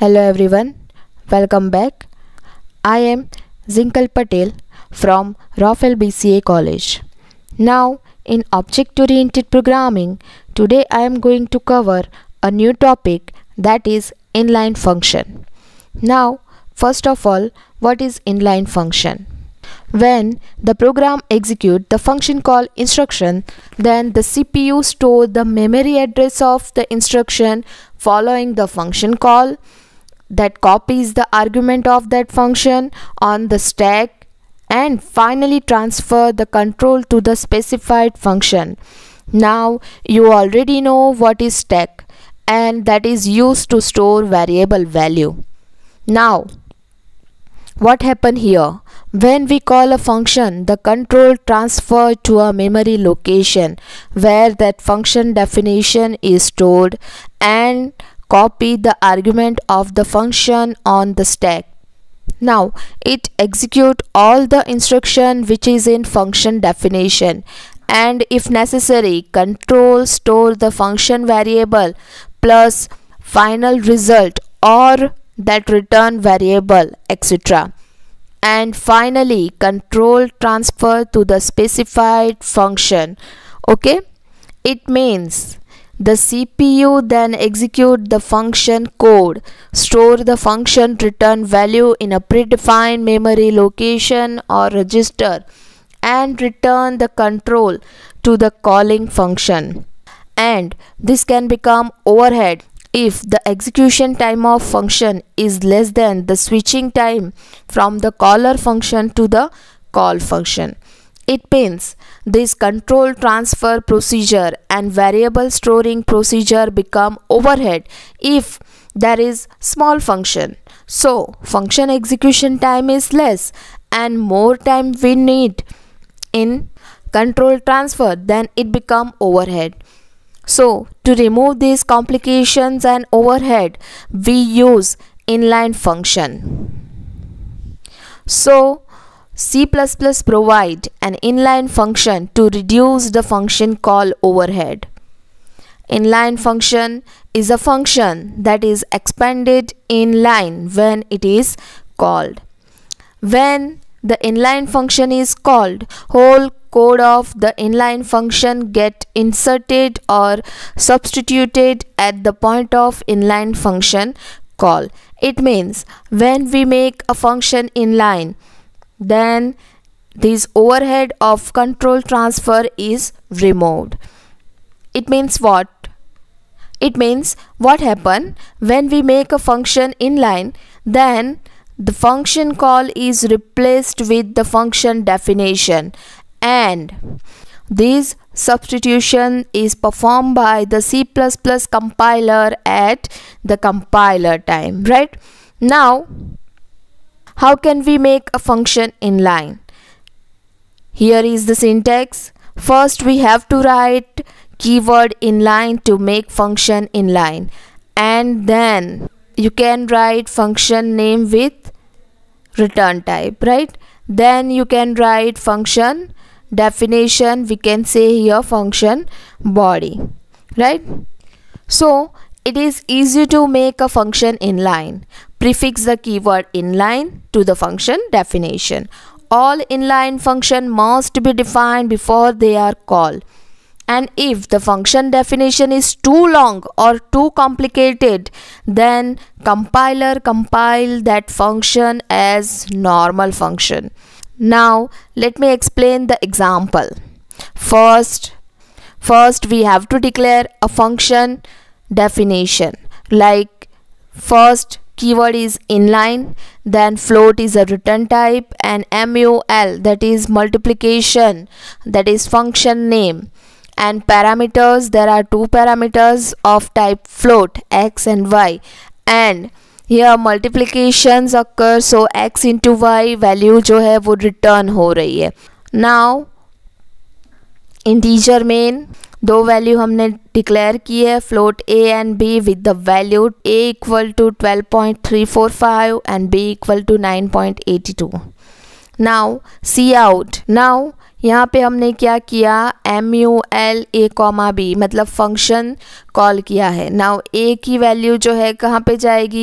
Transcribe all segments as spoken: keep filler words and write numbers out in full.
Hello everyone, welcome back. I am Zinkal Patel from Rafael B C A College. Now in object-oriented programming, today I am going to cover a new topic, that is inline function. Now first of all, what is inline function? When the program executes the function call instruction, then the C P U stores the memory address of the instruction following the function call, that copies the argument of that function on the stack, and finally transfer the control to the specified function. Now you already know what is stack, and that is used to store variable value. Now what happened here? When we call a function, the control transfer to a memory location where that function definition is stored, and copy the argument of the function on the stack. Now it execute all the instruction which is in function definition, and if necessary control store the function variable plus final result or that return variable, etc. And finally control transfer to the specified function. Okay, it means the C P U then execute the function code, store the function return value in a predefined memory location or register, and return the control to the calling function. And this can become overhead if the execution time of function is less than the switching time from the caller function to the call function. It means this control transfer procedure and variable storing procedure become overhead if there is small function. So function execution time is less and more time we need in control transfer, then it become overhead. So to remove these complications and overhead, we use inline function. So C plus plus provide an inline function to reduce the function call overhead. Inline function is a function that is expanded in line when it is called. When the inline function is called, whole code of the inline function get inserted or substituted at the point of inline function call. It means when we make a function inline, then this overhead of control transfer is removed. It means what? It means what happen when we make a function inline, then the function call is replaced with the function definition, and this substitution is performed by the C plus plus compiler at the compiler time, right? Now how can we make a function inline? Here is the syntax. First we have to write keyword inline to make function inline, and then you can write function name with return type, right? Then you can write function definition, we can say here function body, right? So it is easy to make a function inline. Prefix the keyword inline to the function definition. All inline function must be defined before they are called. And if the function definition is too long or too complicated, then compiler compile that function as normal function. Now let me explain the example. First, first we have to declare a function definition, like first keyword is inline, then float is a return type, and mul, that is multiplication, that is function name, and parameters, there are two parameters of type float, x and y, and here multiplications occur, so x into y value जो है वो return हो रही है. Now integer main दो value हमने declare की है, float a and b with the value a equal to twelve point three four five and b equal to nine point eighty two. Now cout. Now यहाँ पे हमने क्या किया, M U L A comma B मतलब function call किया है. Now ए की value जो है कहाँ पे जाएगी,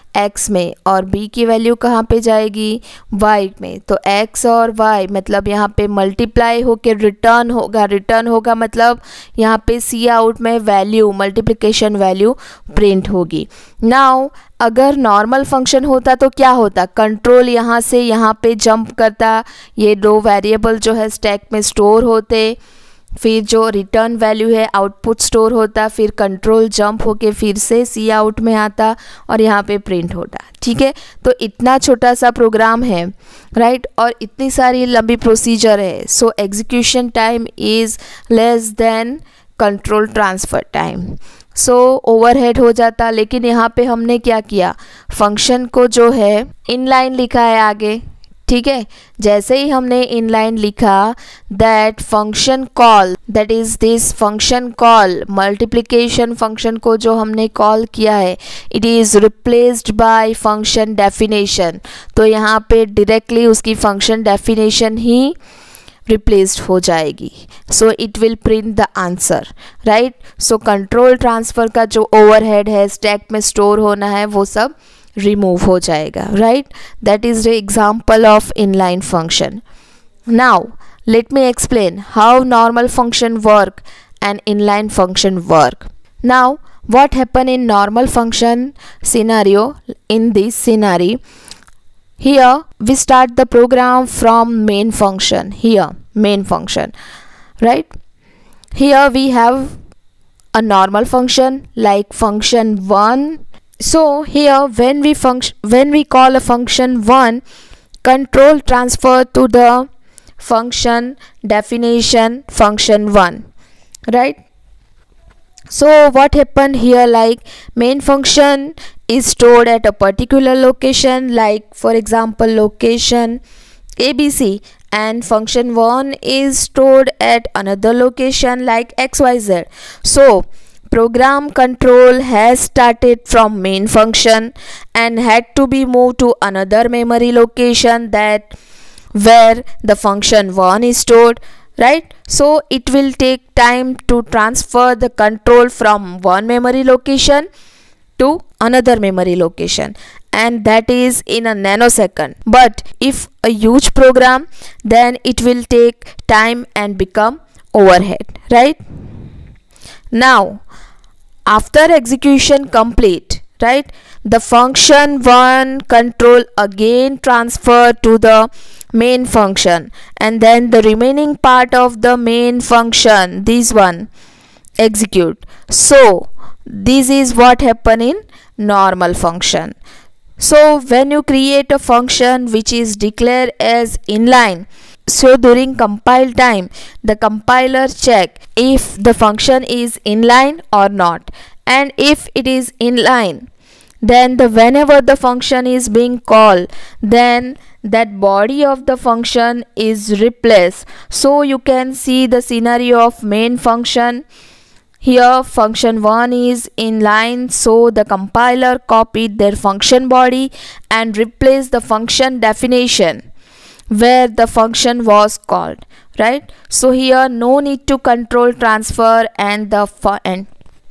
x में और b की वैल्यू कहाँ पे जाएगी, y में। तो x और y मतलब यहाँ पे मल्टीप्लाई होके रिटर्न होगा, रिटर्न होगा मतलब यहाँ पे सी आउट में वैल्यू, मल्टीप्लिकेशन वैल्यू प्रिंट होगी। नाउ अगर नॉर्मल फंक्शन होता तो क्या होता, कंट्रोल यहाँ से यहाँ पे जंप करता, ये दो वेरिएबल जो है स्टैक में स्टोर होते, फिर जो रिटर्न वैल्यू है आउटपुट स्टोर होता, फिर कंट्रोल जंप होके फिर से सी आउट में आता और यहाँ पे प्रिंट होता। ठीक है, तो इतना छोटा सा प्रोग्राम है, राइट, और इतनी सारी लंबी प्रोसीजर है। So execution time is less than control transfer time. So overhead हो जाता। लेकिन यहाँ पे हमने क्या किया, फंक्शन को जो है इनलाइन लिखा है आगे। ठीक है, जैसे ही हमने इनलाइन लिखा, that function call, that is this function call, multiplication function को जो हमने कॉल किया है, it is replaced by function definition. तो यहाँ पे डायरेक्टली उसकी फंक्शन डेफिनेशन ही रिप्लेस्ड हो जाएगी। So it will print the answer, right. So control transfer का जो ओवरहेड है, स्टैक में स्टोर होना है, वो सब remove हो जाएगा, right? That is the example of inline function. Now let me explain how normal function work and inline function work. Now what happen in normal function scenario, in this scenario, here we start the program from main function, here main function, right? Here we have a normal function like function one. So here when we function when we call a function one, control transfer to the function definition function one, right? So what happened here, like main function is stored at a particular location, like for example location A B C, and function one is stored at another location like X Y Z. So program control has started from main function and had to be moved to another memory location that where the function one is stored, right? So it will take time to transfer the control from one memory location to another memory location, and that is in a nanosecond. But if a huge program, then it will take time and become overhead, right? Now after execution complete, right, the function one control again transfer to the main function, and then the remaining part of the main function, this one, execute. So this is what happen in normal function. So when you create a function which is declared as inline, so during compile time the compiler check if the function is inline or not, and if it is inline, then the whenever the function is being called, then that body of the function is replaced. So you can see the scenario of main function. Here function one is inline, so the compiler copied their function body and replaced the function definition where the function was called, right? So here no need to control transfer, and the and,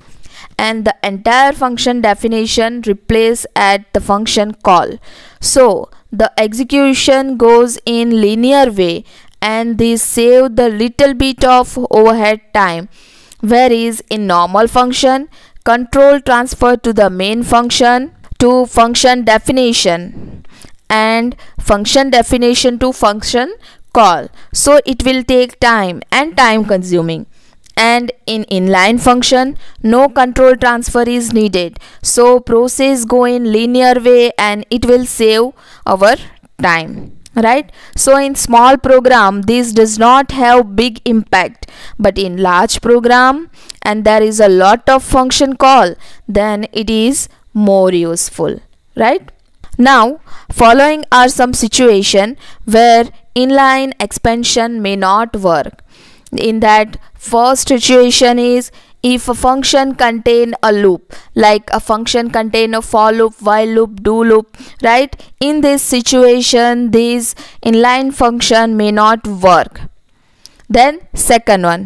and the entire function definition replace at the function call. So the execution goes in linear way, and this save the little bit of overhead time, whereas in normal function control transfer to the main function to function definition and function definition to function call. So it will take time and time consuming. And in inline function no control transfer is needed, so process go in linear way and it will save our time, right? So in small program this does not have big impact, but in large program and there is a lot of function call, then it is more useful, right? Now following are some situation where inline expansion may not work. In that first situation is if a function contain a loop, like a function contain a for loop, while loop, do loop, right? In this situation this inline function may not work. Then second one,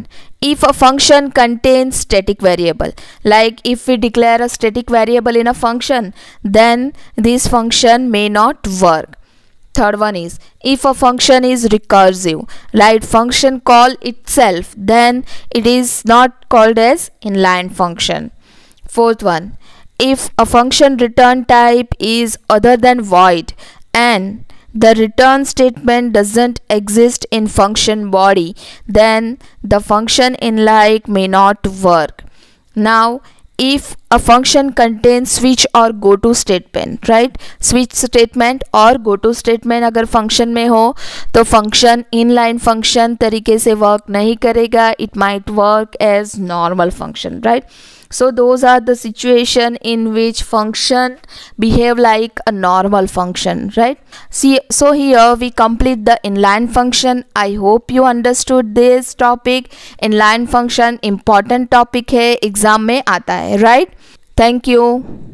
if a function contains static variable, like if we declare a static variable in a function, then this function may not work. Third one is if a function is recursive, right? Function call itself, then it is not called as inline function. Fourth one, if a function return type is other than void and the return statement doesn't exist in function body, then the function inline may not work. Now if a function contains switch or go to statement, right? Switch statement और go to statement अगर function में हो तो function inline function तरीके से work नहीं करेगा. It might work as normal function, right? So those are the situation in which function behave like a normal function, right? See, so here we complete the inline function. I hope you understood this topic. Inline function important topic है, exam में आता है, right? Thank you.